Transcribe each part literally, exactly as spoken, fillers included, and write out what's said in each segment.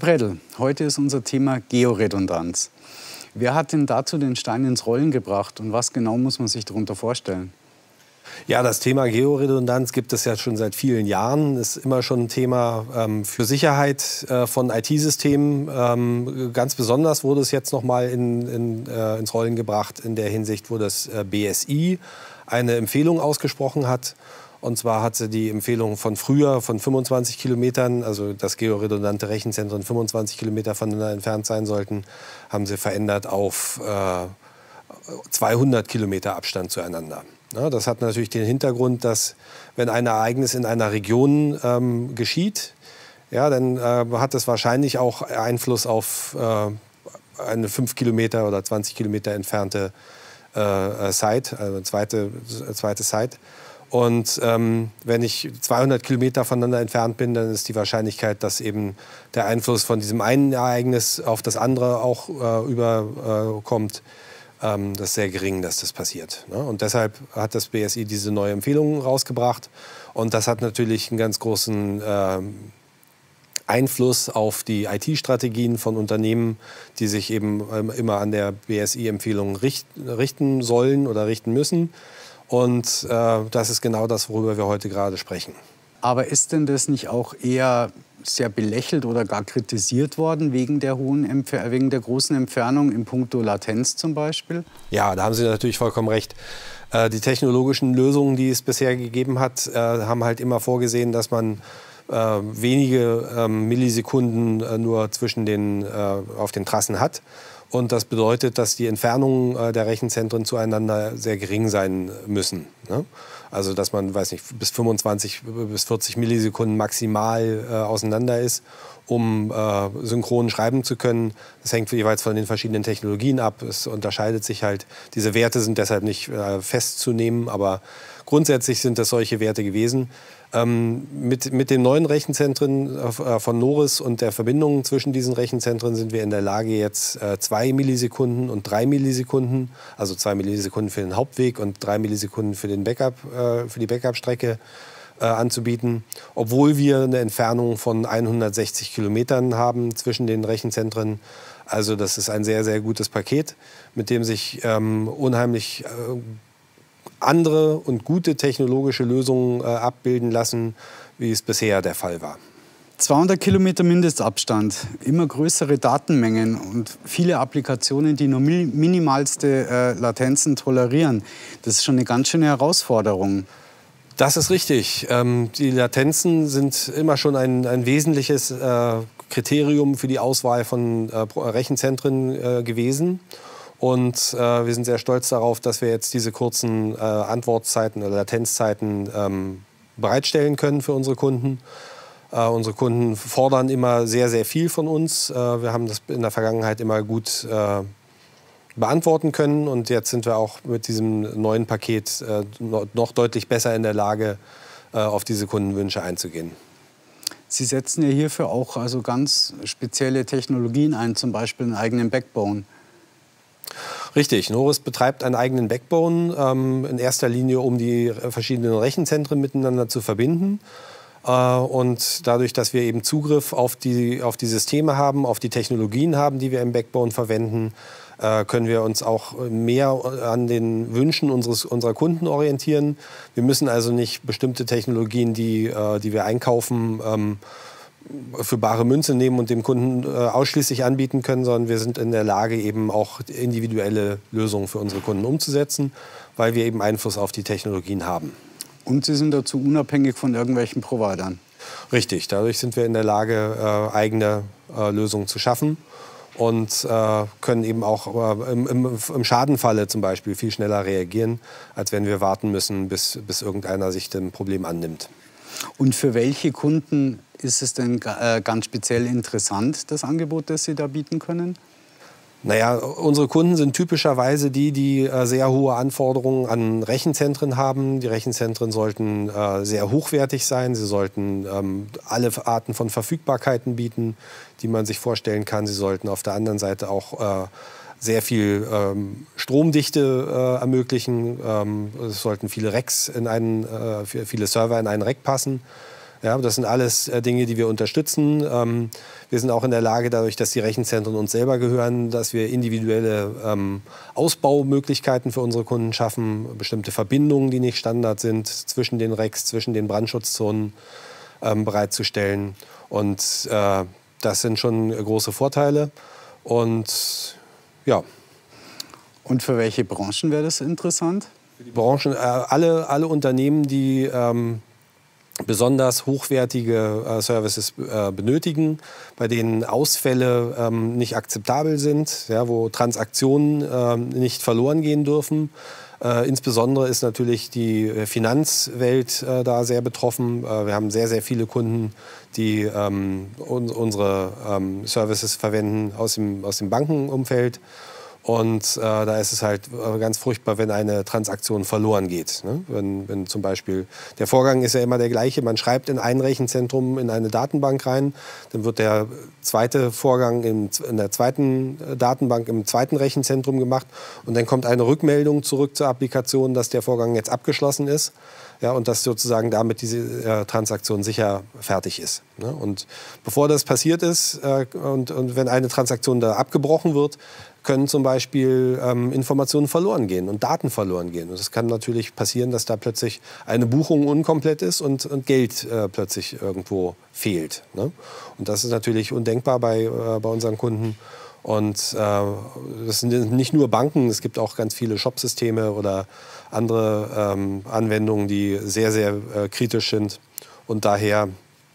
Bredl, heute ist unser Thema Georedundanz. Wer hat denn dazu den Stein ins Rollen gebracht und was genau muss man sich darunter vorstellen? Ja, das Thema Georedundanz gibt es ja schon seit vielen Jahren. Ist immer schon ein Thema ähm, für Sicherheit äh, von I T-Systemen. Ähm, ganz besonders wurde es jetzt noch mal in, in, äh, ins Rollen gebracht in der Hinsicht, wo das äh, B S I eine Empfehlung ausgesprochen hat. Und zwar hat sie die Empfehlung von früher von fünfundzwanzig Kilometern, also dass georedundante Rechenzentren fünfundzwanzig Kilometer voneinander entfernt sein sollten, haben sie verändert auf äh, zweihundert Kilometer Abstand zueinander. Ja, das hat natürlich den Hintergrund, dass wenn ein Ereignis in einer Region ähm, geschieht, ja, dann äh, hat das wahrscheinlich auch Einfluss auf äh, eine fünf Kilometer oder zwanzig Kilometer entfernte äh, Site, also eine zweite, zweite Site. Und ähm, wenn ich zweihundert Kilometer voneinander entfernt bin, dann ist die Wahrscheinlichkeit, dass eben der Einfluss von diesem einen Ereignis auf das andere auch äh, überkommt, ähm, das ist sehr gering, dass das passiert. Ne? Und deshalb hat das B S I diese neue Empfehlung rausgebracht. Und das hat natürlich einen ganz großen äh, Einfluss auf die I T-Strategien von Unternehmen, die sich eben ähm, immer an der B S I-Empfehlung richt richten sollen oder richten müssen. Und äh, das ist genau das, worüber wir heute gerade sprechen. Aber ist denn das nicht auch eher sehr belächelt oder gar kritisiert worden wegen der, hohen Empf- wegen der großen Entfernung in puncto Latenz zum Beispiel? Ja, da haben Sie natürlich vollkommen recht. Äh, die technologischen Lösungen, die es bisher gegeben hat, äh, haben halt immer vorgesehen, dass man äh, wenige äh, Millisekunden äh, nur zwischen den, äh, auf den Trassen hat. Und das bedeutet, dass die Entfernungen äh, der Rechenzentren zueinander sehr gering sein müssen. Ne? Also dass man, weiß nicht, bis fünfundzwanzig bis vierzig Millisekunden maximal äh, auseinander ist, um äh, synchron schreiben zu können. Das hängt jeweils von den verschiedenen Technologien ab. Es unterscheidet sich halt. Diese Werte sind deshalb nicht äh, festzunehmen, aber grundsätzlich sind das solche Werte gewesen. Ähm, mit, mit den neuen Rechenzentren äh, von Noris und der Verbindung zwischen diesen Rechenzentren sind wir in der Lage, jetzt äh, zwei Millisekunden und drei Millisekunden, also zwei Millisekunden für den Hauptweg und drei Millisekunden für, den Backup, äh, für die Backup-Strecke äh, anzubieten, obwohl wir eine Entfernung von hundertsechzig Kilometern haben zwischen den Rechenzentren. Also das ist ein sehr, sehr gutes Paket, mit dem sich ähm, unheimlich äh, andere und gute technologische Lösungen äh, abbilden lassen, wie es bisher der Fall war. zweihundert Kilometer Mindestabstand, immer größere Datenmengen und viele Applikationen, die nur minimalste äh, Latenzen tolerieren. Das ist schon eine ganz schöne Herausforderung. Das ist richtig. Ähm, die Latenzen sind immer schon ein, ein wesentliches äh, Kriterium für die Auswahl von äh, Rechenzentren äh, gewesen. Und äh, wir sind sehr stolz darauf, dass wir jetzt diese kurzen äh, Antwortzeiten oder Latenzzeiten ähm, bereitstellen können für unsere Kunden. Äh, unsere Kunden fordern immer sehr, sehr viel von uns. Äh, wir haben das in der Vergangenheit immer gut äh, beantworten können. Und jetzt sind wir auch mit diesem neuen Paket äh, noch deutlich besser in der Lage, äh, auf diese Kundenwünsche einzugehen. Sie setzen ja hierfür auch also ganz spezielle Technologien ein, zum Beispiel einen eigenen Backbone. Richtig, Noris betreibt einen eigenen Backbone, ähm, in erster Linie, um die verschiedenen Rechenzentren miteinander zu verbinden. Äh, und dadurch, dass wir eben Zugriff auf die, auf die Systeme haben, auf die Technologien haben, die wir im Backbone verwenden, äh, können wir uns auch mehr an den Wünschen unseres, unserer Kunden orientieren. Wir müssen also nicht bestimmte Technologien, die, äh, die wir einkaufen, ähm, für bare Münze nehmen und dem Kunden äh, ausschließlich anbieten können, sondern wir sind in der Lage, eben auch individuelle Lösungen für unsere Kunden umzusetzen, weil wir eben Einfluss auf die Technologien haben. Und Sie sind dazu unabhängig von irgendwelchen Providern? Richtig, dadurch sind wir in der Lage, äh, eigene äh, Lösungen zu schaffen und äh, können eben auch äh, im, im, im Schadenfalle zum Beispiel viel schneller reagieren, als wenn wir warten müssen, bis, bis irgendeiner sich dem Problem annimmt. Und für welche Kunden ist es denn äh, ganz speziell interessant, das Angebot, das Sie da bieten können? Naja, unsere Kunden sind typischerweise die, die äh, sehr hohe Anforderungen an Rechenzentren haben. Die Rechenzentren sollten äh, sehr hochwertig sein. Sie sollten ähm, alle Arten von Verfügbarkeiten bieten, die man sich vorstellen kann. Sie sollten auf der anderen Seite auch äh, sehr viel ähm, Stromdichte äh, ermöglichen. Ähm, es sollten viele Racks in einen, äh, viele Server in einen Rack passen. Ja, das sind alles äh, Dinge, die wir unterstützen. Ähm, wir sind auch in der Lage, dadurch, dass die Rechenzentren uns selber gehören, dass wir individuelle ähm, Ausbaumöglichkeiten für unsere Kunden schaffen, bestimmte Verbindungen, die nicht Standard sind, zwischen den Racks, zwischen den Brandschutzzonen ähm, bereitzustellen. Und äh, das sind schon große Vorteile. Und ja. Und für welche Branchen wäre das interessant? Für die Branchen, äh, alle, alle Unternehmen, die ähm, besonders hochwertige äh, Services äh, benötigen, bei denen Ausfälle ähm, nicht akzeptabel sind, ja, wo Transaktionen ähm, nicht verloren gehen dürfen. Äh, insbesondere ist natürlich die Finanzwelt äh, da sehr betroffen. Äh, wir haben sehr, sehr viele Kunden, die ähm, un unsere ähm, Services verwenden aus dem, aus dem Bankenumfeld. Und äh, da ist es halt äh, ganz furchtbar, wenn eine Transaktion verloren geht. Ne? Wenn, wenn zum Beispiel, der Vorgang ist ja immer der gleiche, man schreibt in ein Rechenzentrum in eine Datenbank rein, dann wird der zweite Vorgang in, in der zweiten Datenbank im zweiten Rechenzentrum gemacht und dann kommt eine Rückmeldung zurück zur Applikation, dass der Vorgang jetzt abgeschlossen ist. Ja, und dass sozusagen damit diese äh, Transaktion sicher fertig ist. Ne? Und bevor das passiert ist äh, und, und wenn eine Transaktion da abgebrochen wird, können zum Beispiel ähm, Informationen verloren gehen und Daten verloren gehen. Und es kann natürlich passieren, dass da plötzlich eine Buchung unkomplett ist und, und Geld äh, plötzlich irgendwo fehlt. Ne? Und das ist natürlich undenkbar bei, äh, bei unseren Kunden. Und äh, das sind nicht nur Banken, es gibt auch ganz viele Shopsysteme oder andere ähm, Anwendungen, die sehr, sehr äh, kritisch sind. Und daher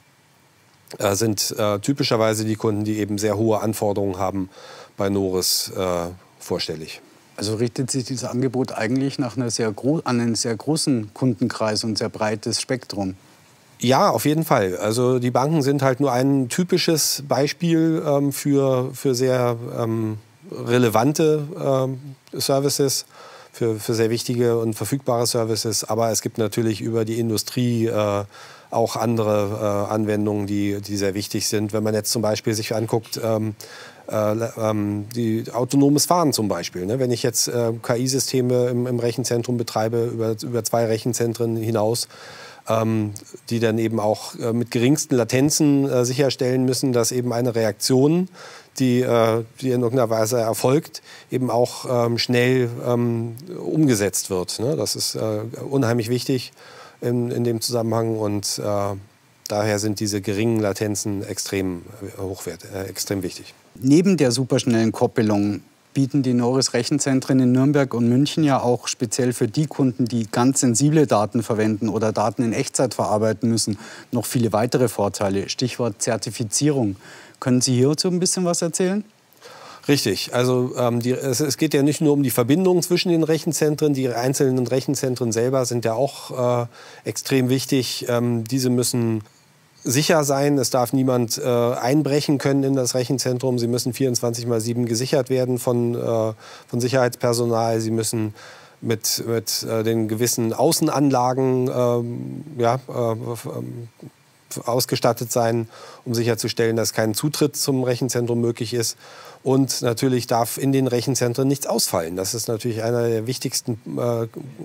äh, sind äh, typischerweise die Kunden, die eben sehr hohe Anforderungen haben, bei Noris äh, vorstellig. Also richtet sich dieses Angebot eigentlich nach einer sehr gro an einen sehr großen Kundenkreis und sehr breites Spektrum? Ja, auf jeden Fall. Also die Banken sind halt nur ein typisches Beispiel ähm, für, für sehr ähm, relevante ähm, Services, für, für sehr wichtige und verfügbare Services. Aber es gibt natürlich über die Industrie äh, auch andere äh, Anwendungen, die, die sehr wichtig sind. Wenn man jetzt zum Beispiel sich anguckt, ähm, äh, ähm, die autonomes Fahren zum Beispiel. Ne? Wenn ich jetzt äh, K I-Systeme im, im Rechenzentrum betreibe, über, über zwei Rechenzentren hinaus, ähm, die dann eben auch äh, mit geringsten Latenzen äh, sicherstellen müssen, dass eben eine Reaktion, die, äh, die in irgendeiner Weise erfolgt, eben auch ähm, schnell ähm, umgesetzt wird. Ne? Das ist äh, unheimlich wichtig in, in dem Zusammenhang und äh, daher sind diese geringen Latenzen extrem hochwert, äh, extrem wichtig. Neben der superschnellen Koppelung bieten die Noris Rechenzentren in Nürnberg und München ja auch speziell für die Kunden, die ganz sensible Daten verwenden oder Daten in Echtzeit verarbeiten müssen, noch viele weitere Vorteile. Stichwort Zertifizierung. Können Sie hierzu ein bisschen was erzählen? Richtig. Also ähm, die, es, es geht ja nicht nur um die Verbindung zwischen den Rechenzentren. Die einzelnen Rechenzentren selber sind ja auch äh, extrem wichtig. Ähm, diese müssen sicher sein. Es darf niemand äh, einbrechen können in das Rechenzentrum. Sie müssen vierundzwanzig mal sieben gesichert werden von, äh, von Sicherheitspersonal. Sie müssen mit, mit äh, den gewissen Außenanlagen ähm, ja, äh, ausgestattet sein, um sicherzustellen, dass kein Zutritt zum Rechenzentrum möglich ist. Und natürlich darf in den Rechenzentren nichts ausfallen. Das ist natürlich einer der wichtigsten äh,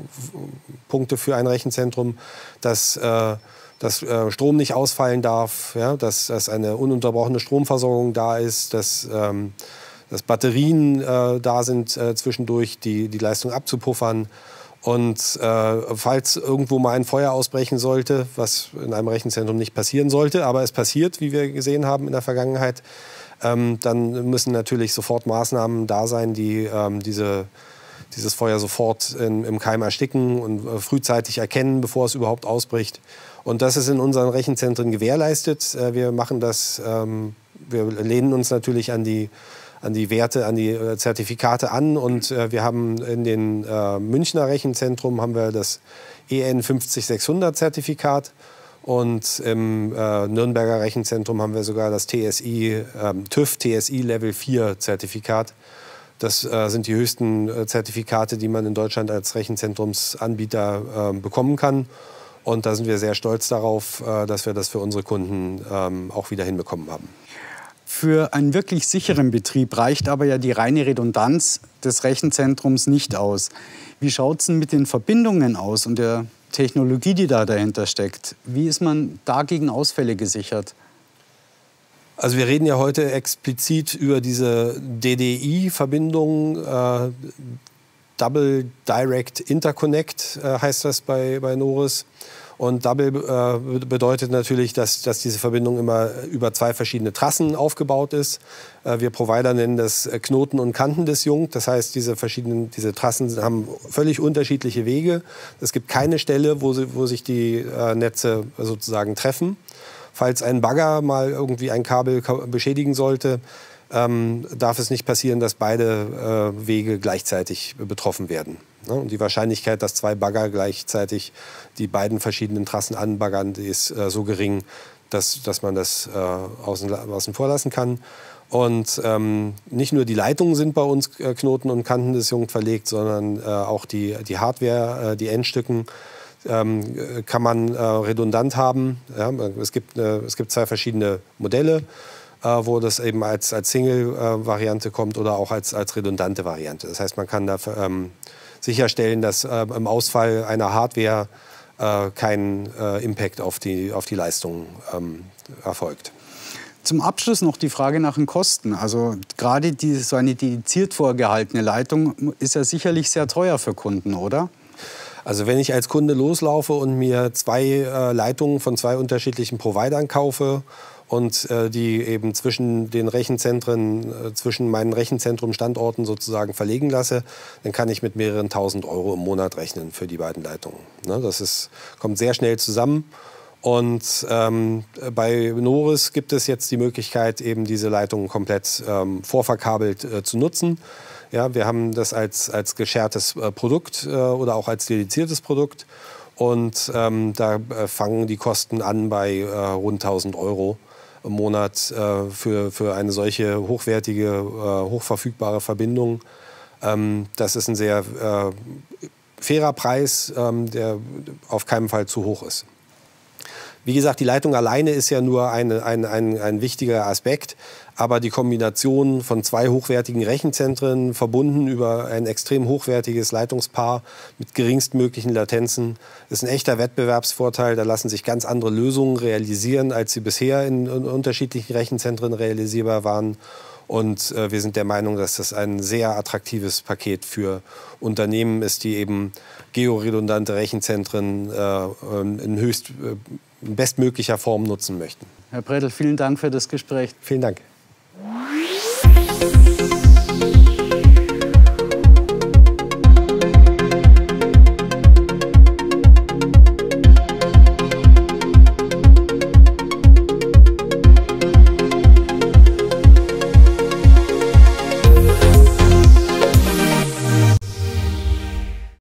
Punkte für ein Rechenzentrum, dass äh, dass äh, Strom nicht ausfallen darf, ja, dass, dass eine ununterbrochene Stromversorgung da ist, dass, ähm, dass Batterien äh, da sind äh, zwischendurch, die, die Leistung abzupuffern. Und äh, falls irgendwo mal ein Feuer ausbrechen sollte, was in einem Rechenzentrum nicht passieren sollte, aber es passiert, wie wir gesehen haben in der Vergangenheit, ähm, dann müssen natürlich sofort Maßnahmen da sein, die ähm, diese dieses Feuer sofort in, im Keim ersticken und äh, frühzeitig erkennen, bevor es überhaupt ausbricht. Und das ist in unseren Rechenzentren gewährleistet. Äh, wir machen das, ähm, wir lehnen uns natürlich an die, an die Werte, an die äh, Zertifikate an. Und äh, wir haben in den äh, Münchner Rechenzentrum haben wir das E N fünf null sechs null null Zertifikat. Und im äh, Nürnberger Rechenzentrum haben wir sogar das T S I, äh, TÜV T S I Level vier Zertifikat. Das äh, sind die höchsten äh, Zertifikate, die man in Deutschland als Rechenzentrumsanbieter äh, bekommen kann. Und da sind wir sehr stolz darauf, äh, dass wir das für unsere Kunden ähm, auch wieder hinbekommen haben. Für einen wirklich sicheren Betrieb reicht aber ja die reine Redundanz des Rechenzentrums nicht aus. Wie schaut es denn mit den Verbindungen aus und der Technologie, die da dahinter steckt. Wie ist man dagegen Ausfälle gesichert? Also wir reden ja heute explizit über diese D D I-Verbindung, äh, Double Direct Interconnect äh, heißt das bei, bei Noris. Und Double äh, bedeutet natürlich, dass, dass diese Verbindung immer über zwei verschiedene Trassen aufgebaut ist. Äh, wir Provider nennen das Knoten- und Kantendisjunkt. Das heißt, diese verschiedenen diese Trassen haben völlig unterschiedliche Wege. Es gibt keine Stelle, wo, sie, wo sich die äh, Netze sozusagen treffen. Falls ein Bagger mal irgendwie ein Kabel beschädigen sollte, ähm, darf es nicht passieren, dass beide äh, Wege gleichzeitig betroffen werden. Ne? Und die Wahrscheinlichkeit, dass zwei Bagger gleichzeitig die beiden verschiedenen Trassen anbaggern, die ist äh, so gering, dass, dass man das äh, außen, außen vor lassen kann. Und ähm, nicht nur die Leitungen sind bei uns äh, Knoten- und Kantendisjunkt verlegt, sondern äh, auch die, die Hardware, äh, die Endstücken, ähm, kann man äh, redundant haben. Ja, es gibt, äh, es gibt zwei verschiedene Modelle, äh, wo das eben als, als Single-Variante äh, kommt oder auch als, als redundante Variante. Das heißt, man kann da ähm, sicherstellen, dass äh, im Ausfall einer Hardware äh, kein äh, Impact auf die, auf die Leistung ähm, erfolgt. Zum Abschluss noch die Frage nach den Kosten. Also gerade die, so eine dediziert vorgehaltene Leitung ist ja sicherlich sehr teuer für Kunden, oder? Also wenn ich als Kunde loslaufe und mir zwei äh, Leitungen von zwei unterschiedlichen Providern kaufe und äh, die eben zwischen den Rechenzentren, äh, zwischen meinen Rechenzentrum-Standorten sozusagen verlegen lasse, dann kann ich mit mehreren tausend Euro im Monat rechnen für die beiden Leitungen. Ne, das ist, kommt sehr schnell zusammen. Und ähm, bei Noris gibt es jetzt die Möglichkeit, eben diese Leitungen komplett ähm, vorverkabelt äh, zu nutzen. Ja, wir haben das als, als geschertes äh, Produkt äh, oder auch als dediziertes Produkt. Und ähm, da äh, fangen die Kosten an bei äh, rund tausend Euro im Monat äh, für, für eine solche hochwertige, äh, hochverfügbare Verbindung. Ähm, das ist ein sehr äh, fairer Preis, ähm, der auf keinen Fall zu hoch ist. Wie gesagt, die Leitung alleine ist ja nur eine, ein, ein, ein wichtiger Aspekt. Aber die Kombination von zwei hochwertigen Rechenzentren, verbunden über ein extrem hochwertiges Leitungspaar mit geringstmöglichen Latenzen, ist ein echter Wettbewerbsvorteil. Da lassen sich ganz andere Lösungen realisieren, als sie bisher in, in unterschiedlichen Rechenzentren realisierbar waren. Und äh, wir sind der Meinung, dass das ein sehr attraktives Paket für Unternehmen ist, die eben georedundante Rechenzentren äh, in höchst äh, bestmöglicher Form nutzen möchten. Herr Bredl, vielen Dank für das Gespräch. Vielen Dank.